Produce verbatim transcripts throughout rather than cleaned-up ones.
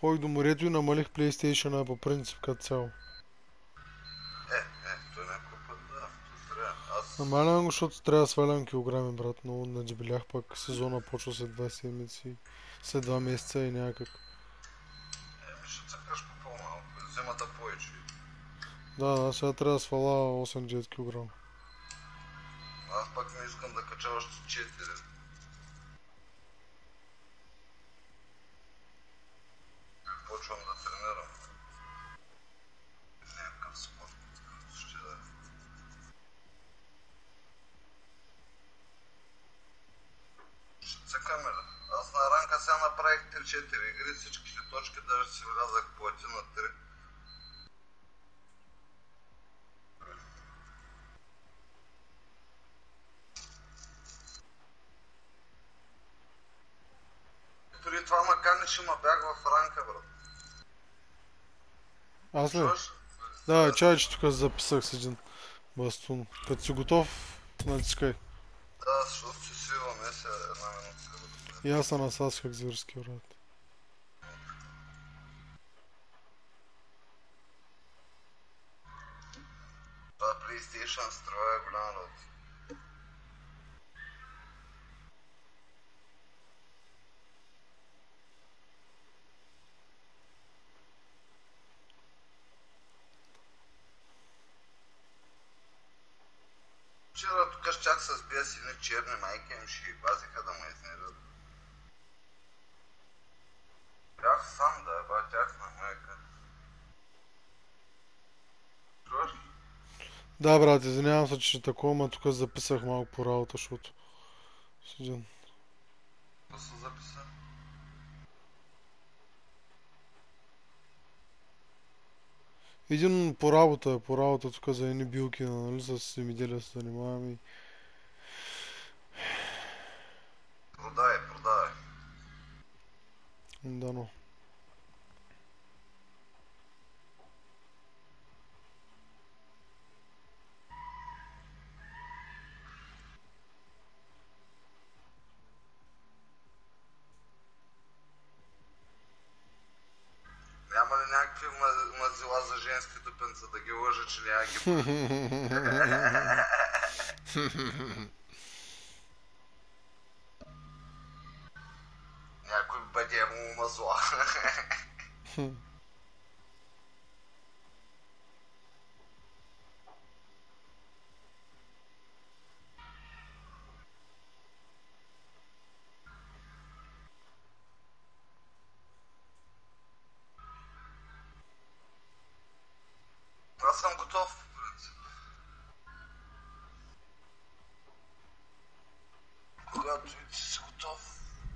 Ходих до морето и намалих PlayStation по принцип като цяло. Е, е, той някой път да, то трябва. Аз... Намалявам го, защото трябва да свалям килограми, брат. Много надебелях, пък сезона почва след два седмици, след два месеца и някак. Еми ще цъкаш по по-малко, зимата повече. Да, да, сега трябва да сваля осем-девет килограма. Аз пак не искам да кача още четири. Почвам да тренирам. Някакъв спорт, какъвто ще да е. Ще цъкаме ли? Аз на ранка сега направих три-четири игри, всичките точки даже си влязах плати на три. Преди това ма каниш и ма бях в ранка, брат. Аз ли? Чуваш? Да, чай, че тук записах с един бастун. Като си готов, натискай. Да, защото си свиваме се една минутка. И аз се насасках зверски, брат. Това PlayStation струва е голяма работа. Вчера тук щях с бия си едни черни майки им ще ги пазиха да ме изнервят. Бях сам да е, ба тяхна майка. Чуваш? Да, брат, извинявам се, че ще такова, ма тук записах малко по работа, защото... С един... Какво се записа? Един по работа, по работа тук за едни билки, нали, с земеделие се занимавам и... Продай, продай. Да, но... Няма ли някакви мазила за женски дупенца да ги лъжа, че няма ги... Някой бъде му мазла. Аз съм готов, в принцип. Когато и си готов.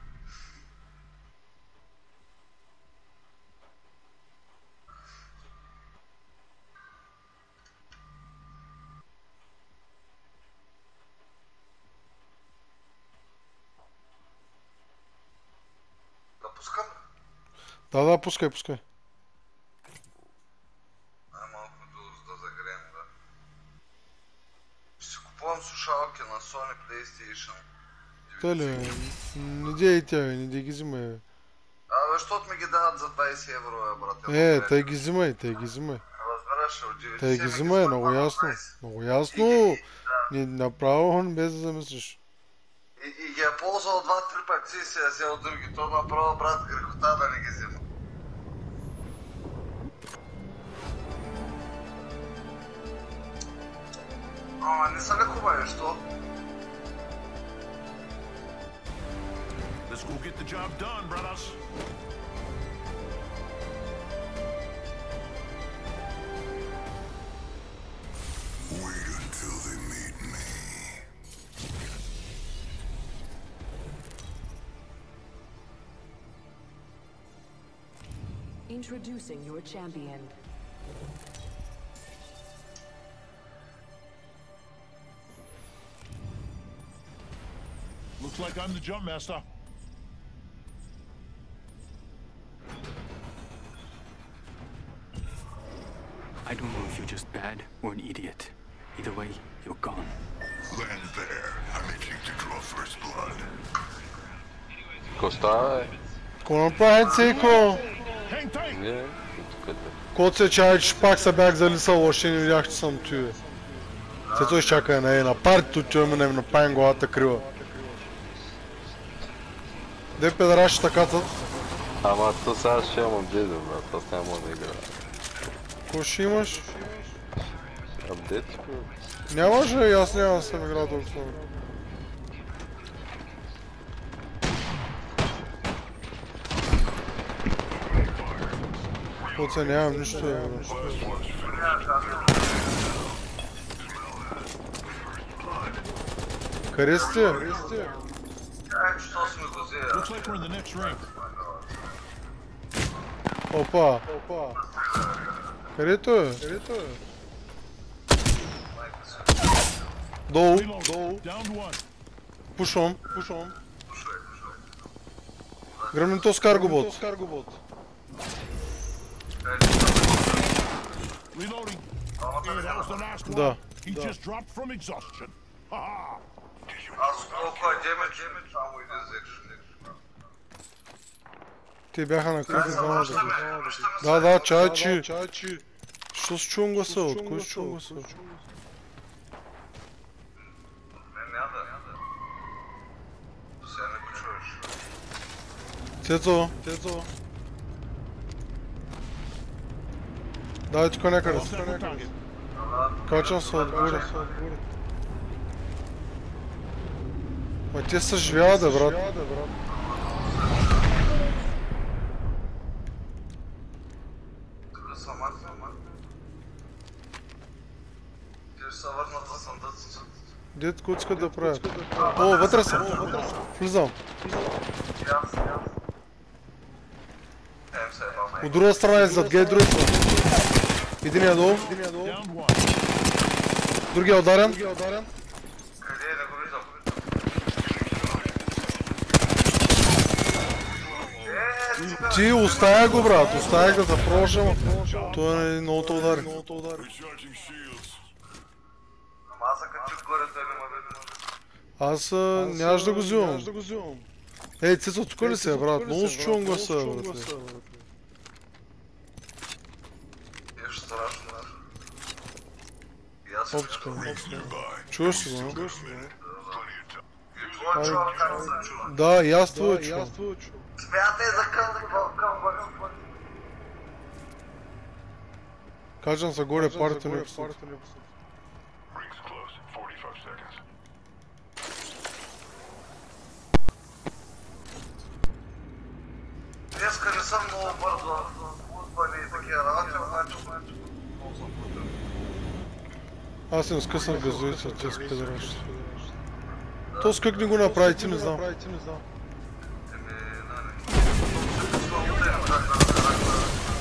Да пускам? Да, да, пускай, пускай. Ай малко да загреем, да. Ще си купувам слушалки на Sony PlayStation. Те ли, не дей и тя, не дей ги взимай, бе. Абе, защото ми ги дават за двайсет евро, бе, брат. Е, те ги взимай, те ги взимай. Разбираш, от деветдесет Те ги ми взимай, спадна много на ясно. двайсет. Много ясно. И ги- да. Не направо, без да замислиш. И, и ги е ползвал два-три пъти и се е взел други. То направо, брат, грехота да не ги взима. Ама не са ли хубави, що? Let's go get the job done, brothers. Wait until they meet me. Introducing your champion. Looks like I'm the jump master. I don't know if you're just bad or an idiot. Either way, you're gone. Land there. I'm itching to draw first blood. Какво става, бе? Какво направи, Цейко? Hang tight. Не, тук е. Коце чай, че пак се бях залисал, още не видях, че съм тюе. Се той чака на, на партито, че минем на пайн главата крива. Де педараши така тът? Ама то сега ще имам апдейт, брат, аз няма мога да играя. Ко ще имаш? Апдейт? Нямаш ли? Аз няма съм играл толкова. Коце нямам нищо, бе. Къде сте? Ай, що сме го взели? Looks like we're in the next ring. Опа. Където е? Долу. Reload. Down one. Пушвам. Гръмнем то с каргобот. Reloading. Yeah, that was the last one. Да. He just dropped from exhaustion. Ha-ha. Аз толкова демедж, само един взех. Те бяха на кръг двамата. Връщаме, Да, връщаме да, чайчи. Що с чувам гласа? От кой с чувам гласа? Не, няма да. Сега не го чуеш. Цецо. Цецо. Дай тук някъде. All set for target. Качвам се отгоре. Ма те съживяват, да, брат. Тук съм аз, съм аз. Те ще се върнат за съндъците. Дед, какво искат да правят? О, вътре съм. Влизам. Яс, яс. Ем се еба, май. От друга страна е зад гей, друга страна. Единия долу. Down one. Другия ударен. Къде е, не го виждам. Е, стига. Ти оставя го, брат. Оставя го да пробваш, той е много те удари. Ама аз се качих горе, той не ме види. Аз а, нямаш да го взимам. Ей, Цецо, тук ли се, брат? Много си чувам гласа, брат. Еш страшно. И аз се Опчка. Чуваш си го, не? И твой чувал как се чува. Да, и аз твоя чувам. Смятай за къл към бър. Кажам се горе, парите не писат. Rings close. forty-five seconds. Днеска не съм много бързо отбани и такива работи, обаче много съм путен. Аз им скъсах газовица, те спедраш. То с как не го направи, ти не знам. Еми, нали. Ще късвам утре, как да разбера.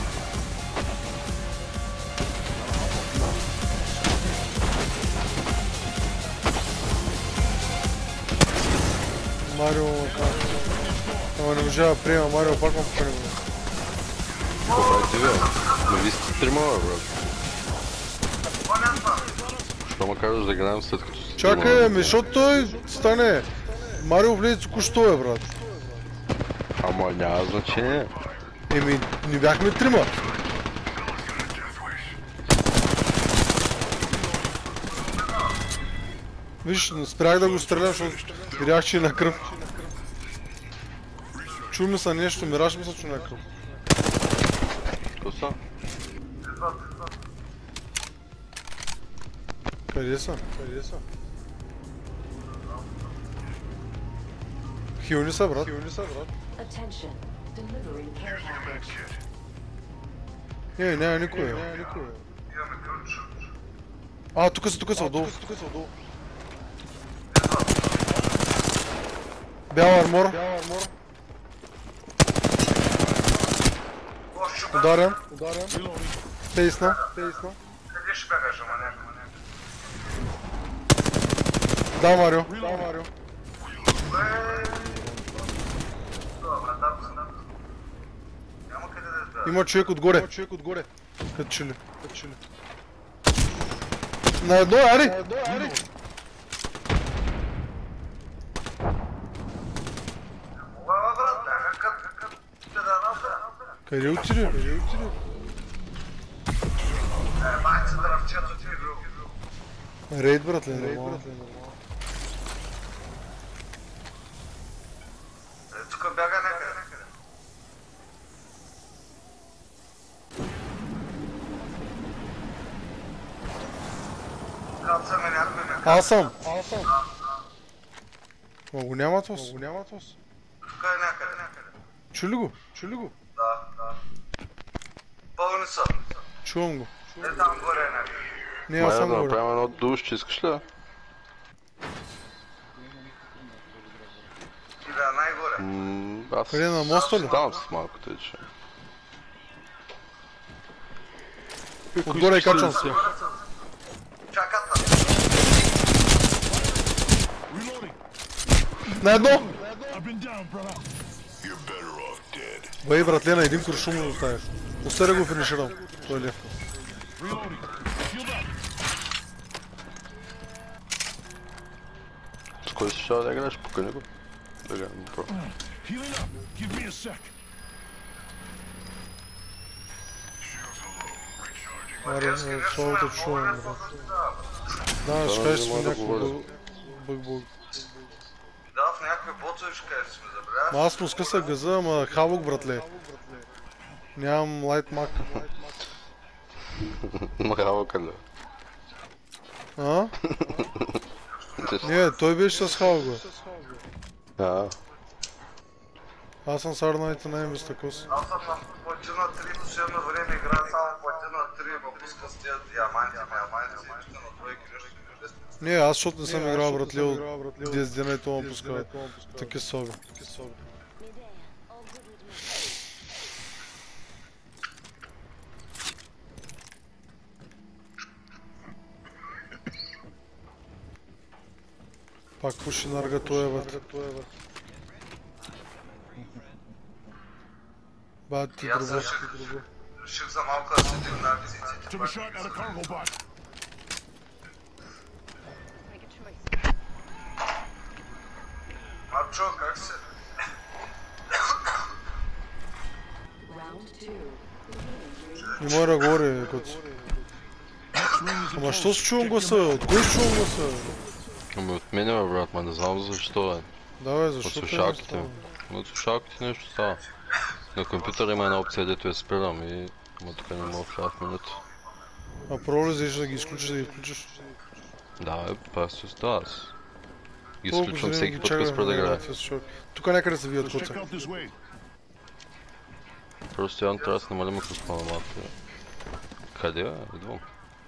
Марио, ама не можа да приема, Марио пак ме покани. Какво правите ви? Но ви сте трима, брат. Що ме казваш да играем след като си Чакай, ами, защото той стане. Марио влезе току-що, е, брат. Ама няма значение. Еми, не бяхме трима. Виж, спрях да го стрелям, защото видях, че е на кръв. Чу ми са нещо, мираж ми са, че е на кръв. Какво са? Къде са? Къде са? Хилни са, брат. Хилни са, брат. Attention. Delivering care package. Не, няма никой. Имаме ключ. А, тук са, тук са, отдолу. Бял армор. Ударен. Тейсна. Къде ще бягаш, ама някакъв? Да, Марио. Да, Марио. Добре, там съм. Няма къде да избягаш. Има човек отгоре. Има човек отгоре. Като че ли. Като че ли. На едно, ари! На едно, ари! Ова, брат, бяха като педаната. Къде отиде? Къде отиде? Е, майце дръвчето ти е друго. Рейд, братле, нормално. Е, тук бяга някъде. Кацаме някой някъде. Аз съм. Аз съм. Ма го няма тос. Ма го няма тос. Тук е някъде, някъде. Чули го? Чули го? Да, да. Пълни са. Чувам го. Е, там горе е някъде. Не, аз Майде съм да горе. направим едно душ, искаш ли? Ти да е най-горе. Ммм, аз... Къде, на моста ли? Там с малко тъй, че... Отгоре и качвам се. Чакат на. Reloading. На едно! I've been down, brother. You're better off dead. Бей, братле, на един куршум му оставиш. Оставя да го финиширам. Той е лев. Reloading. Shield up. С кой си ще да играеш? Покани го. Да гледам про. Healing up. Give me a sec. Аре, солото чувам, брат. Да, ще кажеш сме някакво бъг-бъг. Да, в някакви ботове ще кажеш сме, забравяш. Ма аз му скъсах газа, ама хавок, братле. Нямам лайт мак. Махава къде. А? Не, той беше с хавга. А, Аз съм Сарнайте на Ембис такос. Аз съм на платина три, последно време играя само платина три, ма пуска с тия диаманти, диаманти, и на двойки нещо ми лесно. Не, аз защото не съм играл, братле, от десет дена и това ме пуска таки соби. Пак пуши нарга той е вътре. Бат ти И аз друго. реших, реших за малко да седим на визитите. Took a shot at a cargo bot. Марчо, как се? Round two. Не мога да говори, коц. Ама що си чувам гласа? От кой си чувам гласа? ами от мене бе, брат, ма не знам защо е. Да бе, От защо те слушалките. не От слушалките нещо става. На компютъра има една опция, дето я спирам и... Ама тук не мога в в минута. А пробвай ли да ги изключиш, да ги включиш? Да, бе, просто да, аз. Ги Колко изключвам зелени всеки ги път, чакаме, като спра да не, играя. бе, с шок. Тук някъде се бият Let's check коца. out this way. Просто явно трябва да се намали микрофона малко. Къде бе? Идвам.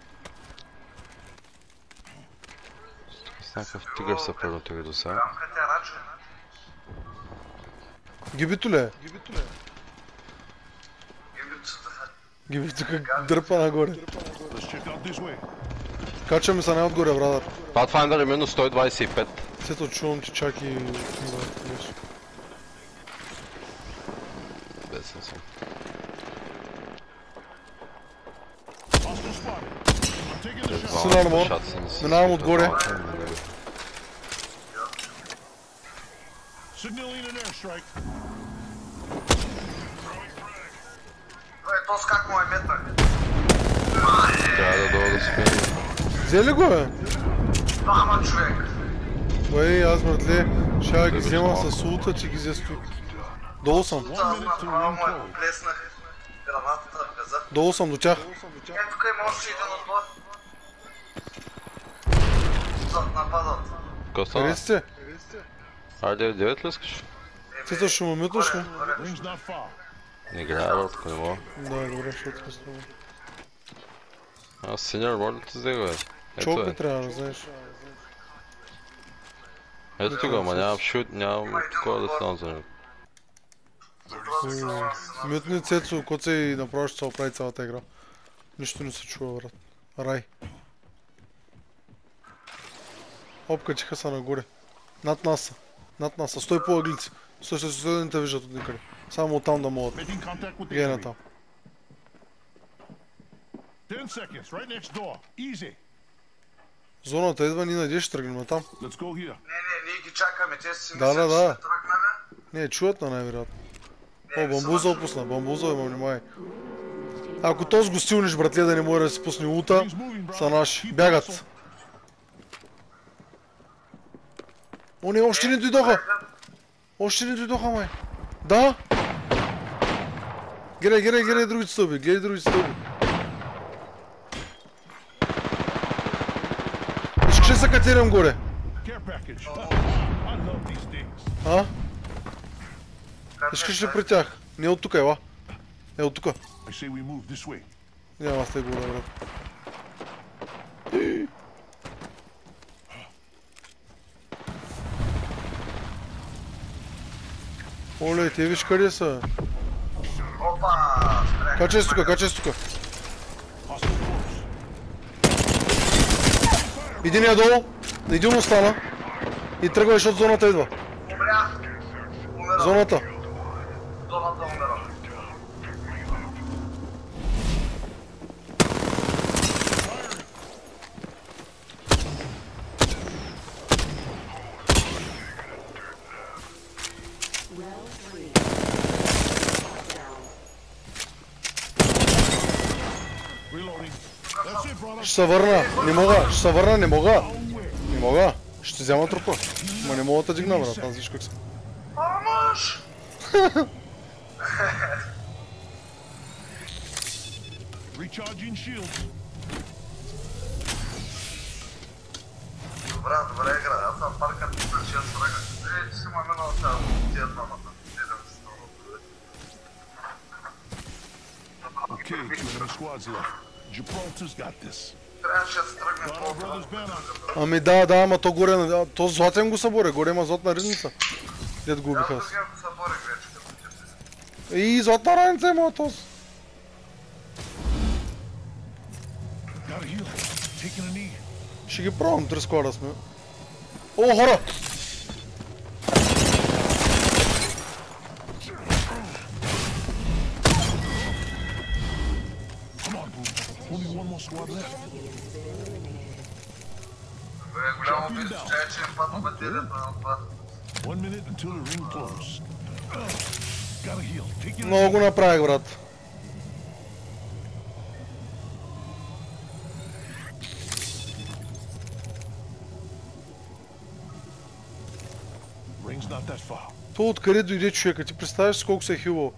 Тук с някакъв тигър са първото до сега. Рамка тя раче. Гибито ли е? Гибицата. Гиби тук дърпа нагоре. Let's check out this way. Качаме се най-отгоре, брадър. Pathfinder е минус сто двадесет и пет. Сето чувам ти чак и... Бесен съм. Hostile spotted. I'm taking the shot. Син армор. Минавам отгоре. Signaling an airstrike. Бе, то с как му е метър? Трябва да дойда да спим. Взе ли го, бе? Двама човек. Бей, аз, братле, ще я ги вземам с улта, че ги взе стои. Долу съм. Аз направо му е плеснах гранатата в газа. Долу съм до тях. Е, тук има още един отбор. Зад нападат. Какво Къде стана? сте? Айде, девет ли искаш? Сето ще му мюташ ли? Ring's not far. Не играя, брат, ако не мога. Да, добре, ще откъсвам. Аз синьор, моля да ти взе го, бе. Чок Ето не е. трябва, да знаеш. Ето ти го, ама нямам шут, нямам такова да ставам за него. Мютни Цецо, коце и направо ще се оправи цялата игра. Нищо не се чува, брат. Рай. Оп, качиха са нагоре. Над нас са. Над нас са. Стой по ъглици. Стой, стой, стой, да не те виждат от никъде. Само оттам да могат. Making contact with the Гей enemy. натам. Ten seconds, right next door. Easy. Зоната идва, ние надеж ще тръгнем натам. Let's go here. Не, не, ние ги чакаме, те си Да, мислят, да, че да. ще тръгнем. Не, чуят на най-вероятно. О, бамбуза опусна, бамбуза има, внимай. Ако този го стилниш, братле, да не може да си пусне улта, са наши. Бягат. О, не, още не дойдоха. Още не дойдоха, май. Да? Гледай, гледай, гледай другите стълби, гледай другите стълби. Искаш ли се катерям горе? А? Искаш ли при тях? Не от тука, ела. Е от тука. Няма сте горе, брат. Оле, те виж къде са? Качай се тука, качай се тука. Един е долу, един остана. И тръгвай, защото зоната идва. Зоната. Зоната умира. Ще се върна, не мога, ще се върна, не мога. Не мога, ще взема трупа. Ма не мога да дигна, брат, аз виж как съм. Амаш! Recharging shields. Добре, добре игра, аз съм паркът на шест врага. Е, че си ма минал сега тия двамата. Okay, two enemy squads left. Gibraltar's got this. Трябваше да се тръгне Got our brothers banner. Ами да, да, ама то горе, а, то златен го съборе, горе има златна ризница. Дед го убиха аз. Аз другия го съборих вече, като ти си. И златна раница има този. Gotta heal. Taking a knee. Ще ги пробвам, три склада сме. О, хора! Come on, Boo. Only one more squad left. Бе, голямо убийство, чай, че им пад батерията на това. One minute until the ring closes. Gotta heal. Taking a Много го направих, брат. Ring's not that far. То откъде дойде човека? Ти представяш си колко се е хилвал?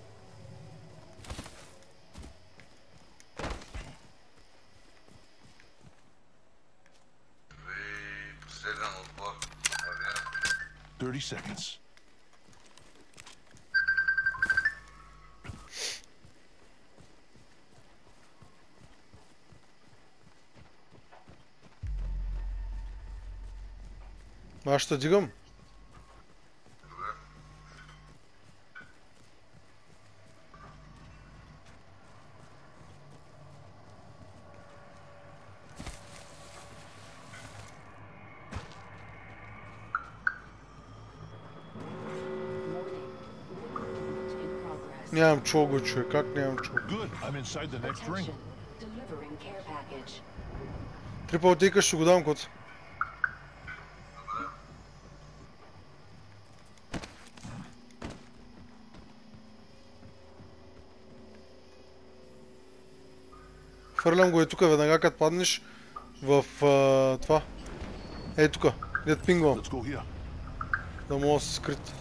И последен отбор. Thirty seconds. Аз ще дигам. Нямам чого, човек, как нямам чого? Good. I'm inside the next ring. Attention. Delivering care package. Трипа отейка ще го дам, кот. Хвърлям го и тука, веднага като паднеш в а, това. Ей тука, дед пингвам, Let's go here. да мога да се скрит.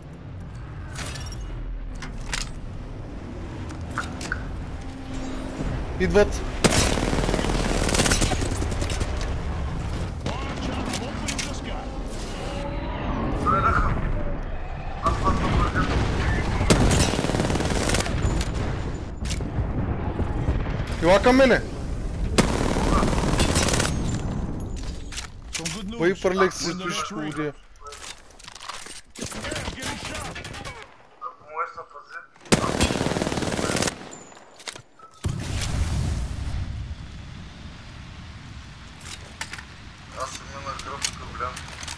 Идват. Watch out. I'm opening the sky. Доведаха. Аз път съм върхът. Ела към мене. Some good news. Бай пърлек си We're in the стоиш next по ring. водия. Getting shot. Ако можеш да пази. Аз съм на гръб голям.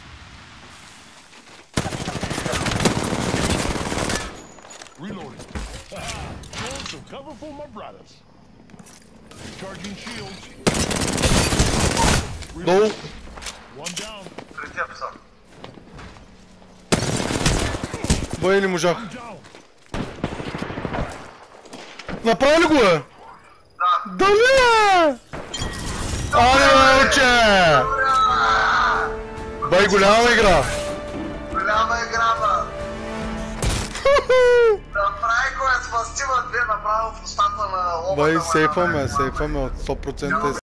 Reloading. Throwing some cover for my brothers. Recharging shields. Долу. One down. При теб съм. Бай не можах. Down. Направи ли го е? Да. Дали е? Аре, бе, уче! Бай, голяма игра! Голяма игра, бе! Направи го е, спасти ме две направо в устата на лобата. Бай, сейфваме, сейфваме от сто процента.